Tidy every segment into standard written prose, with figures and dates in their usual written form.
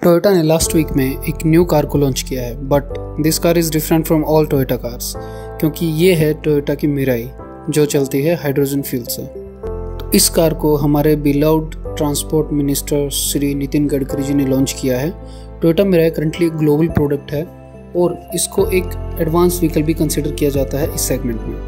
Toyota ने last week में एक न्यू कार को लॉन्च किया है, but this car is different from all Toyota cars, क्योंकि ये है टोयोटा की मिराई जो चलती है हाइड्रोजन फ्यूल से। तो इस कार को हमारे beloved transport minister Shri Nitin Gadkari ji ने लॉन्च किया है। टोयोटा मिराई करंटली एक ग्लोबल प्रोडक्ट है और इसको एक एडवांस व्हीकल भी कंसिडर किया जाता है इस सेगमेंट में।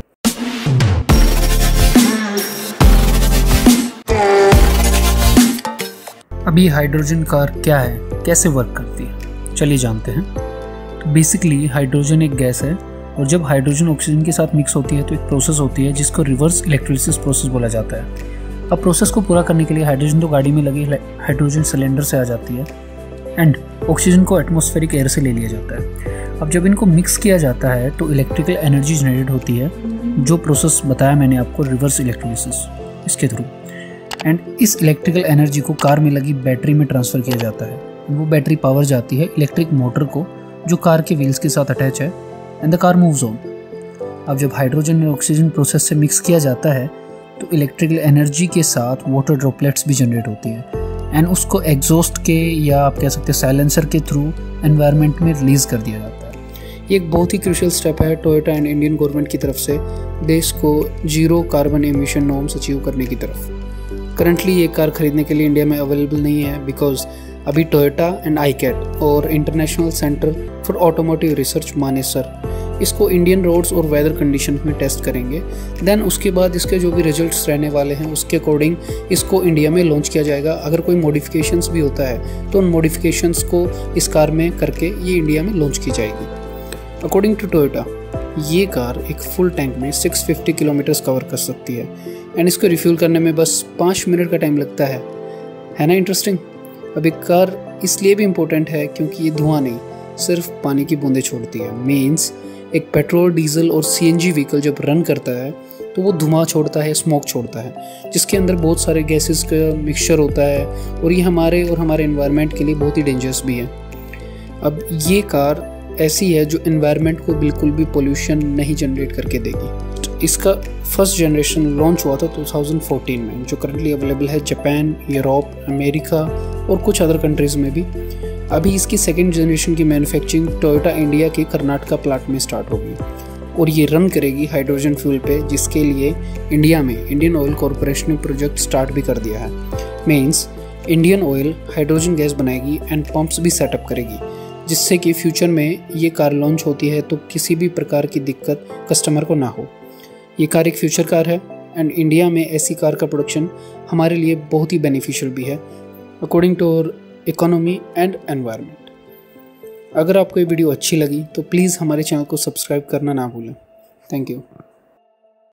अभी हाइड्रोजन कार क्या है, कैसे वर्क करती है, चलिए जानते हैं। तो बेसिकली हाइड्रोजन एक गैस है और जब हाइड्रोजन ऑक्सीजन के साथ मिक्स होती है तो एक प्रोसेस होती है जिसको रिवर्स इलेक्ट्रोलिसिस प्रोसेस बोला जाता है। अब प्रोसेस को पूरा करने के लिए हाइड्रोजन तो गाड़ी में लगे हाइड्रोजन सिलेंडर से आ जाती है एंड ऑक्सीजन को एटमॉस्फेरिक एयर से ले लिया जाता है। अब जब इनको मिक्स किया जाता है तो इलेक्ट्रिकल एनर्जी जनरेट होती है, जो प्रोसेस बताया मैंने आपको रिवर्स इलेक्ट्रोलिसिस, इसके थ्रू। एंड इस इलेक्ट्रिकल एनर्जी को कार में लगी बैटरी में ट्रांसफ़र किया जाता है। वो बैटरी पावर जाती है इलेक्ट्रिक मोटर को जो कार के व्हील्स के साथ अटैच है and the car moves on. अब जब हाइड्रोजन और ऑक्सीजन प्रोसेस से मिक्स किया जाता है तो इलेक्ट्रिकल एनर्जी के साथ वाटर ड्रॉपलेट्स भी जनरेट होती हैं एंड उसको एग्जॉस्ट के या आप कह सकते हैं साइलेंसर के थ्रू एनवायरनमेंट में रिलीज़ कर दिया जाता है। ये एक बहुत ही क्रूशियल स्टेप है टोयोटा एंड इंडियन गवर्नमेंट की तरफ से देश को zero carbon emission norms achieve करने की तरफ। करंटली ये कार खरीदने के लिए इंडिया में अवेलेबल नहीं है बिकॉज अभी टोयोटा एंड आईकैट और international centre for automotive research Manesar इसको इंडियन रोड्स और वेदर कंडीशन में टेस्ट करेंगे। देन उसके बाद इसके जो भी रिजल्ट्स रहने वाले हैं उसके अकॉर्डिंग इसको इंडिया में लॉन्च किया जाएगा। अगर कोई मॉडिफिकेशंस भी होता है तो उन मॉडिफिकेशंस को इस कार में करके ये इंडिया में लॉन्च की जाएगी। अकॉर्डिंग टू टोयोटा ये कार एक फुल टैंक में 650 किलोमीटर्स कवर कर सकती है एंड इसको रिफ्यूल करने में बस 5 मिनट का टाइम लगता है ना इंटरेस्टिंग। अब एक कार इसलिए भी इम्पोर्टेंट है क्योंकि ये धुआं नहीं सिर्फ पानी की बूंदें छोड़ती है। मीन्स एक पेट्रोल, डीजल और सीएनजी व्हीकल जब रन करता है तो वो धुआं छोड़ता है, स्मोक छोड़ता है, जिसके अंदर बहुत सारे गैसेस का मिक्सचर होता है और ये हमारे एनवायरनमेंट के लिए बहुत ही डेंजरस भी है। अब ये कार ऐसी है जो एनवायरनमेंट को बिल्कुल भी पोल्यूशन नहीं जनरेट करके देगी। इसका फर्स्ट जनरेशन लॉन्च हुआ था 2014 में, जो करंटली अवेलेबल है जापान, यूरोप, अमेरिका और कुछ अदर कंट्रीज़ में भी। अभी इसकी सेकेंड जनरेशन की मैन्युफैक्चरिंग टोयोटा इंडिया के कर्नाटका प्लांट में स्टार्ट होगी और ये रन करेगी हाइड्रोजन फ्यूल पे, जिसके लिए इंडिया में इंडियन ऑयल कॉरपोरेशन ने प्रोजेक्ट स्टार्ट भी कर दिया है। Means Indian Oil hydrogen gas बनाएगी एंड पंप्स भी सेटअप करेगी, जिससे कि फ्यूचर में ये कार लॉन्च होती है तो किसी भी प्रकार की दिक्कत कस्टमर को ना हो। ये कार एक फ्यूचर कार है एंड इंडिया में ऐसी कार का प्रोडक्शन हमारे लिए बहुत ही बेनिफिशियल भी है according to our economy and environment. अगर आपको ये वीडियो अच्छी लगी तो प्लीज़ हमारे चैनल को सब्सक्राइब करना ना भूलें। Thank you.